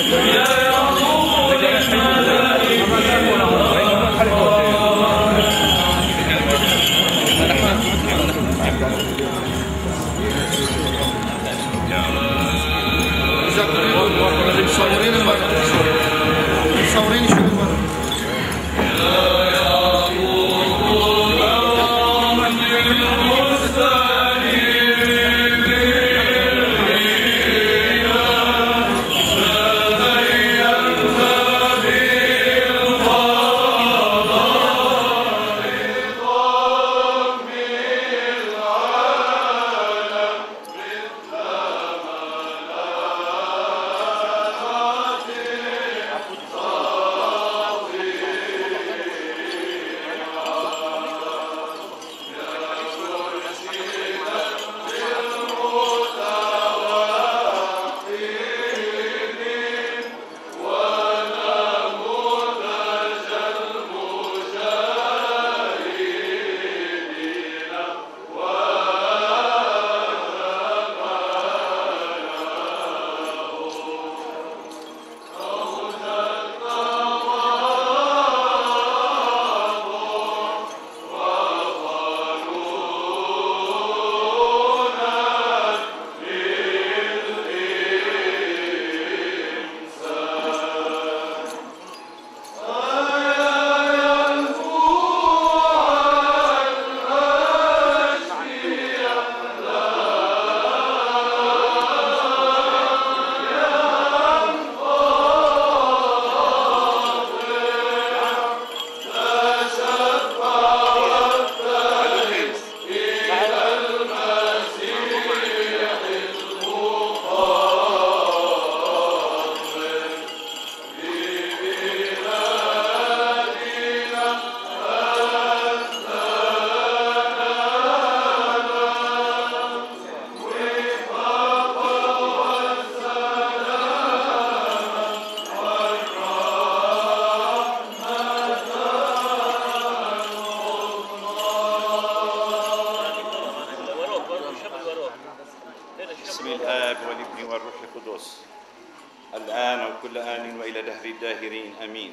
الآن وكل آن وإلى دهر الداهرين آمين.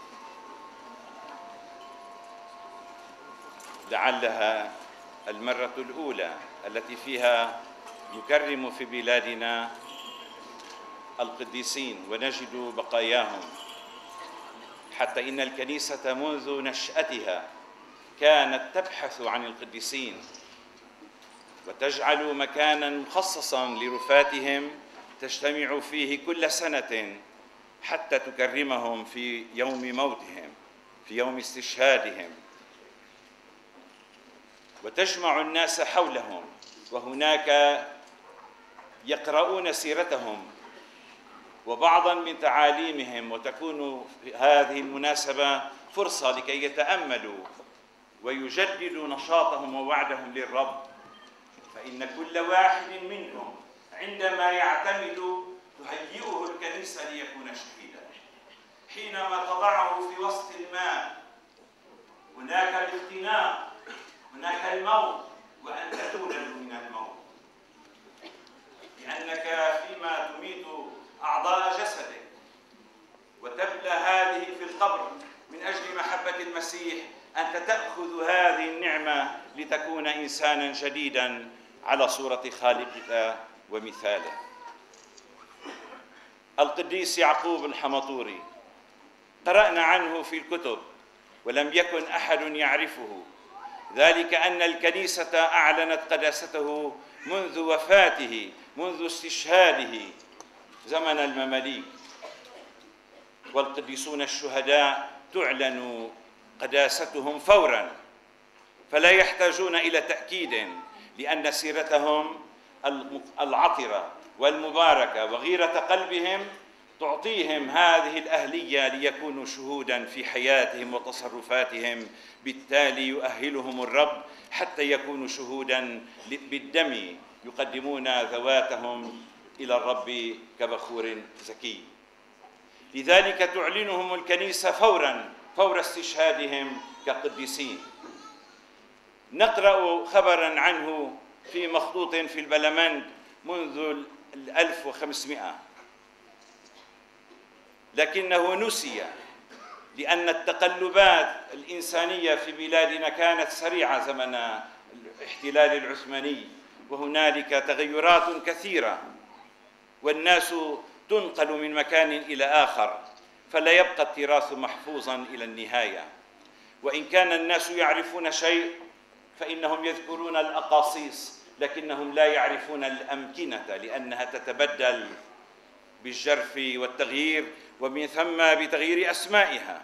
لعلها المرة الأولى التي فيها نكرم في بلادنا القديسين ونجد بقاياهم، حتى إن الكنيسة منذ نشأتها كانت تبحث عن القديسين وتجعل مكانا مخصصا لرفاتهم تجتمع فيه كل سنة حتى تكرمهم في يوم موتهم، في يوم استشهادهم، وتجمع الناس حولهم وهناك يقرؤون سيرتهم وبعضا من تعاليمهم، وتكون هذه المناسبة فرصة لكي يتأملوا ويجددوا نشاطهم ووعدهم للرب. فإن كل واحد منهم عندما يعتمد تهيئه الكنيسة ليكون شهيدا. حينما تضعه في وسط الماء هناك الاختناق، هناك الموت، وأنت تولد من الموت، لأنك فيما تميت أعضاء جسدك وتبلى هذه في القبر من أجل محبة المسيح، أنت تأخذ هذه النعمة لتكون إنسانا جديدا على صورة خالقك ومثاله. القديس يعقوب الحمطوري قرأنا عنه في الكتب ولم يكن أحد يعرفه، ذلك أن الكنيسة أعلنت قداسته منذ وفاته، منذ استشهاده زمن المماليك، والقديسون الشهداء تعلن قداستهم فوراً، فلا يحتاجون إلى تأكيد، لأن سيرتهم العطرة والمباركة وغيرة قلبهم تعطيهم هذه الأهلية ليكونوا شهوداً في حياتهم وتصرفاتهم، بالتالي يؤهلهم الرب حتى يكونوا شهوداً بالدم يقدمون ذواتهم إلى الرب كبخور زكي. لذلك تعلنهم الكنيسة فور استشهادهم كقديسين. نقرأ خبراً عنه في مخطوط في البلمند منذ 1500، لكنه نسي، لأن التقلبات الإنسانية في بلادنا كانت سريعة زمن الاحتلال العثماني، وهنالك تغيرات كثيرة والناس تنقل من مكان إلى آخر، فلا يبقى التراث محفوظا إلى النهاية. وإن كان الناس يعرفون شيء فإنهم يذكرون الأقاصيص، لكنهم لا يعرفون الأمكنة، لأنها تتبدل بالجرف والتغيير، ومن ثم بتغيير أسمائها.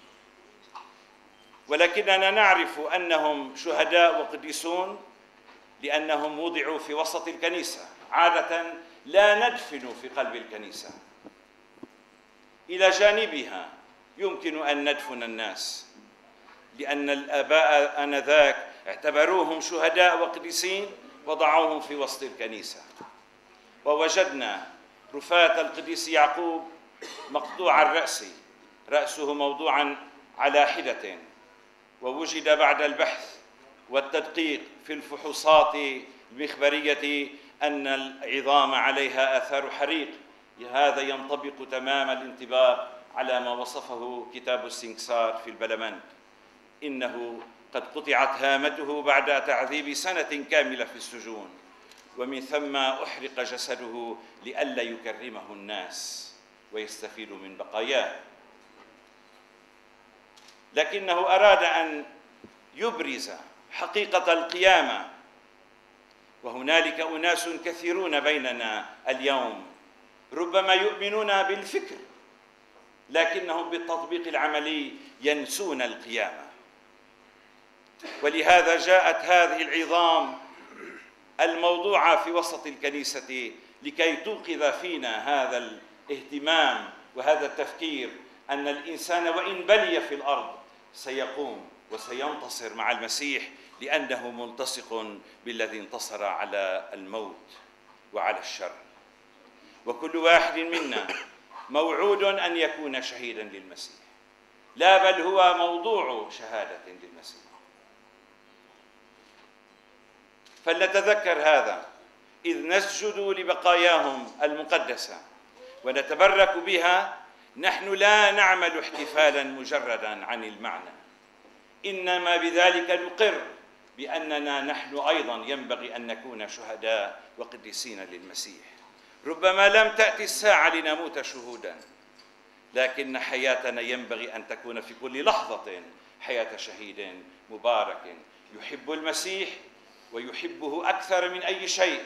ولكننا نعرف أنهم شهداء وقديسون لأنهم وضعوا في وسط الكنيسة. عادة لا ندفن في قلب الكنيسة، إلى جانبها يمكن أن ندفن الناس، لأن الآباء آنذاك اعتبروهم شهداء وقديسين وضعوهم في وسط الكنيسة. ووجدنا رفاة القديس يعقوب مقطوع الرأس، رأسه موضوعا على حدة، ووجد بعد البحث والتدقيق في الفحوصات المخبرية أن العظام عليها آثار حريق. هذا ينطبق تمام الانطباق على ما وصفه كتاب السنكسار في البلمنت، إنه قد قطعت هامته بعد تعذيب سنة كاملة في السجون، ومن ثم أحرق جسده لئلا يكرمه الناس ويستفيدوا من بقاياه. لكنه أراد أن يبرز حقيقة القيامة، وهنالك أناس كثيرون بيننا اليوم ربما يؤمنون بالفكر، لكنهم بالتطبيق العملي ينسون القيامة. ولهذا جاءت هذه العظام الموضوعة في وسط الكنيسة لكي توقظ فينا هذا الاهتمام وهذا التفكير أن الإنسان وإن بلي في الأرض سيقوم وسينتصر مع المسيح، لأنه ملتصق بالذي انتصر على الموت وعلى الشر. وكل واحد منا موعود أن يكون شهيدا للمسيح، لا بل هو موضوع شهادة للمسيح. فلنتذكر هذا إذ نسجد لبقاياهم المقدسة ونتبرك بها. نحن لا نعمل احتفالا مجردا عن المعنى، إنما بذلك نقر بأننا نحن أيضا ينبغي أن نكون شهداء وقديسين للمسيح. ربما لم تأتي الساعة لنموت شهودا، لكن حياتنا ينبغي أن تكون في كل لحظة حياة شهيد مبارك يحب المسيح ويحبه أكثر من أي شيء.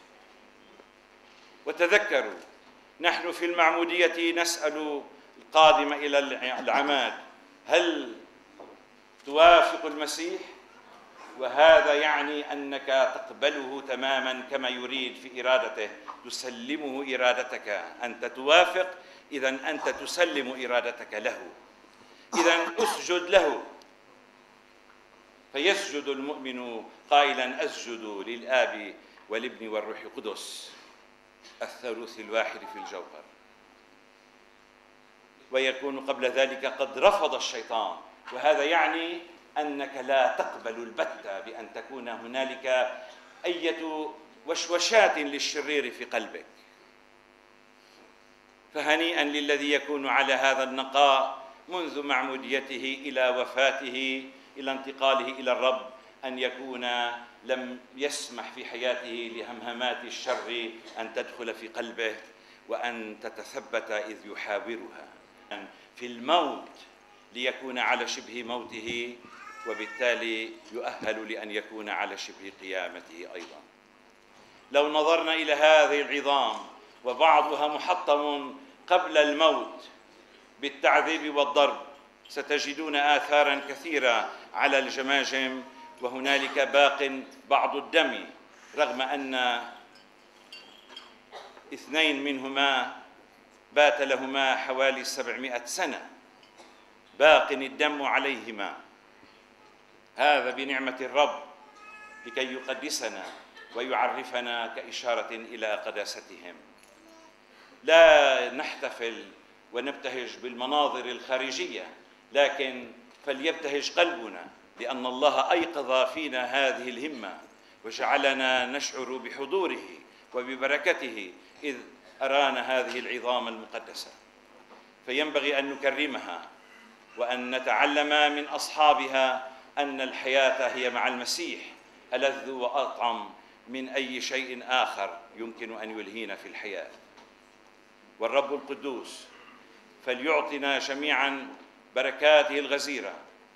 وتذكروا، نحن في المعمودية نسأل القادم إلى العماد: هل توافق المسيح؟ وهذا يعني أنك تقبله تماما كما يريد في إرادته، تسلمه إرادتك. أنت توافق، إذن أنت تسلم إرادتك له، إذن أسجد له. فيسجد المؤمن قائلا: أسجد للآب والابن والروح القدس الثالوث الواحد في الجوهر. ويكون قبل ذلك قد رفض الشيطان، وهذا يعني أنك لا تقبل البتة بأن تكون هنالك أية وشوشات للشرير في قلبك. فهنيئا للذي يكون على هذا النقاء منذ معموديته إلى وفاته إلى انتقاله إلى الرب، أن يكون لم يسمح في حياته لهمهمات الشر أن تدخل في قلبه وأن تتثبت إذ يحاورها في الموت ليكون على شبه موته، وبالتالي يؤهل لأن يكون على شبه قيامته أيضا. لو نظرنا إلى هذه العظام وبعضها محطم قبل الموت بالتعذيب والضرب، ستجدون آثارا كثيرة على الجماجم، وهنالك باق بعض الدم، رغم أن 2 منهما بات لهما حوالي 700 سنة باق الدم عليهما. هذا بنعمة الرب لكي يقدسنا ويعرفنا كإشارة إلى قداستهم. لا نحتفل ونبتهج بالمناظر الخارجية، لكن فليبتهج قلبنا، لأن الله أيقظ فينا هذه الهمة وجعلنا نشعر بحضوره وببركته إذ أرانا هذه العظام المقدسة. فينبغي أن نكرمها وأن نتعلم من أصحابها أن الحياة هي مع المسيح ألذ وأطعم من أي شيء آخر يمكن أن يلهينا في الحياة. والرب القدوس فليعطنا جميعا بركاته الغزيرة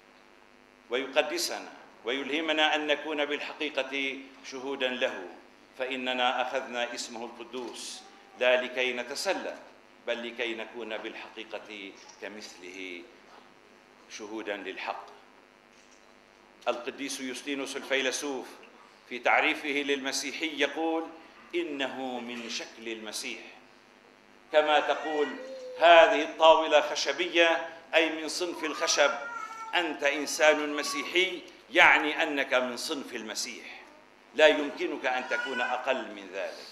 ويقدسنا ويلهمنا أن نكون بالحقيقة شهودا له، فإننا أخذنا اسمه القدوس لا لكي نتسلى بل لكي نكون بالحقيقة كمثله شهودا للحق. القديس يوستينوس الفيلسوف في تعريفه للمسيحي يقول: إنه من شكل المسيح. كما تقول هذه الطاولة خشبية أي من صنف الخشب، أنت إنسان مسيحي يعني أنك من صنف المسيح، لا يمكنك أن تكون أقل من ذلك.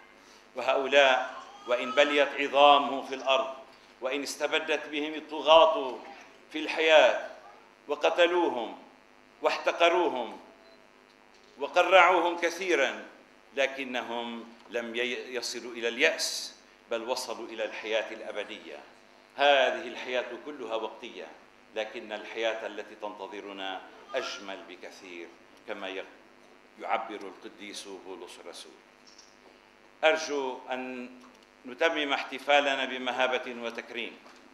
وهؤلاء وإن بليت عظامهم في الأرض وإن استبدت بهم الطغاة في الحياة وقتلوهم واحتقروهم وقرعوهم كثيرا، لكنهم لم يصلوا إلى اليأس بل وصلوا إلى الحياة الأبدية. هذه الحياة كلها وقتية، لكن الحياة التي تنتظرنا أجمل بكثير كما يعبر القديس بولس الرسول. أرجو أن نتمم احتفالنا بمهابة وتكريم،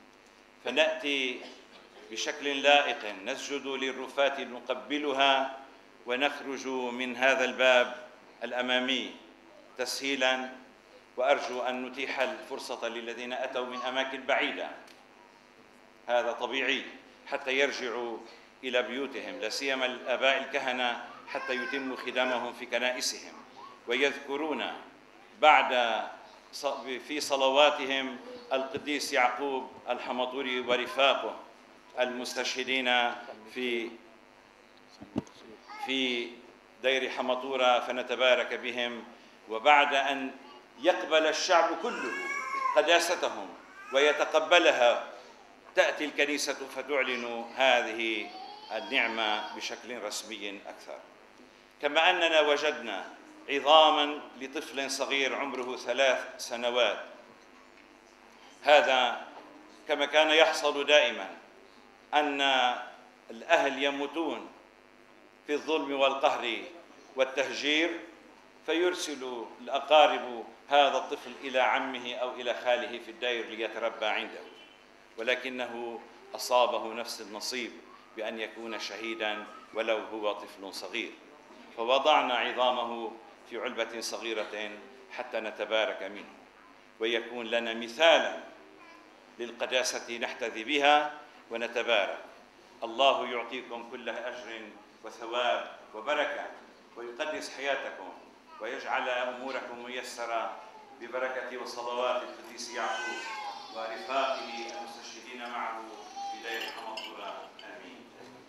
فنأتي بشكل لائق نسجد للرفات نقبلها ونخرج من هذا الباب الأمامي تسهيلا. وأرجو أن نتيح الفرصة للذين أتوا من أماكن بعيدة، هذا طبيعي، حتى يرجعوا إلى بيوتهم، لا سيما الآباء الكهنة حتى يتموا خدامهم في كنائسهم ويذكرون بعد في صلواتهم القديس يعقوب الحمطوري ورفاقه المستشهدين في دير حمطورة، فنتبارك بهم. وبعد أن يقبل الشعب كله قداستهم ويتقبلها، تأتي الكنيسة فتعلن هذه النعمة بشكل رسمي أكثر. كما أننا وجدنا عظاما لطفل صغير عمره 3 سنوات، هذا كما كان يحصل دائما أن الأهل يموتون في الظلم والقهر والتهجير، فيرسل الأقارب هذا الطفل إلى عمه أو إلى خاله في الدير ليتربى عنده، ولكنه أصابه نفس النصيب بأن يكون شهيدا ولو هو طفل صغير، فوضعنا عظامه في علبة صغيرة حتى نتبارك منه ويكون لنا مثالا للقداسة نحتذي بها ونتبارك. الله يعطيكم كل أجر وثواب وبركة، ويقدس حياتكم ويجعل أموركم ميسرة ببركة وصلوات القديس يعقوب ورفاقه المستشهدين معه في دير حمطورة. آمين.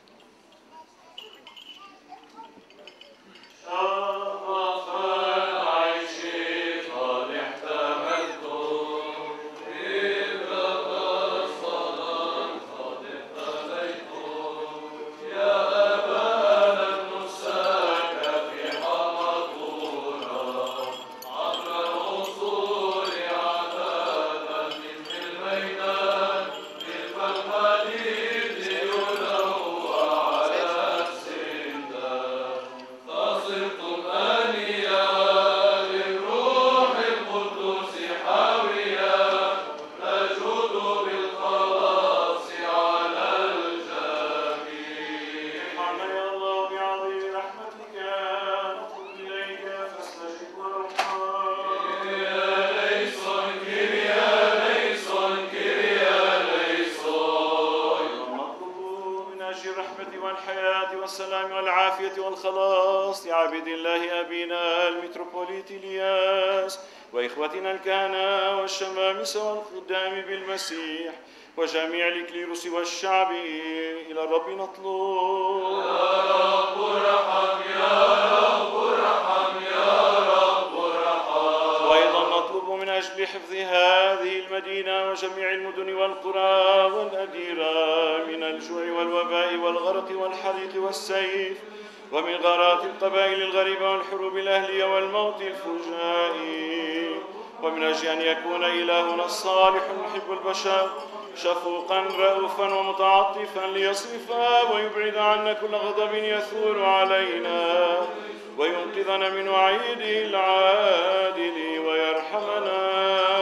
والخلاص لعبد الله أبينا المتروبوليت إلياس وإخوتنا الكهنة والشمامسة والخدام بالمسيح وجميع الإكليروس والشعب. إلى الرب نطلب. يا رب ارحم، يا رب ارحم، يا رب ارحم. وأيضا نطلب من أجل حفظ هذه المدينة وجميع المدن والقرى والأديرة من الجوع والوباء والغرق والحريق والسيف، ومن غارات القبائل الغريبة والحروب الأهلية والموت الفجائي، ومن أجل أن يكون إلهنا الصالح محب البشر شفوقا رؤوفا ومتعطفا ليصرفا ويبعد عنا كل غضب يثور علينا وينقذنا من وعيده العادل ويرحمنا.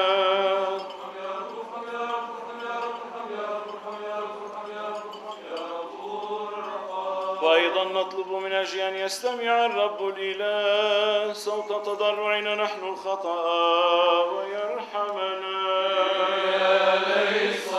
وأيضا نطلب من أجل أن يستمع الرب الإله صوت تضرعنا نحن الخطأ ويرحمنا.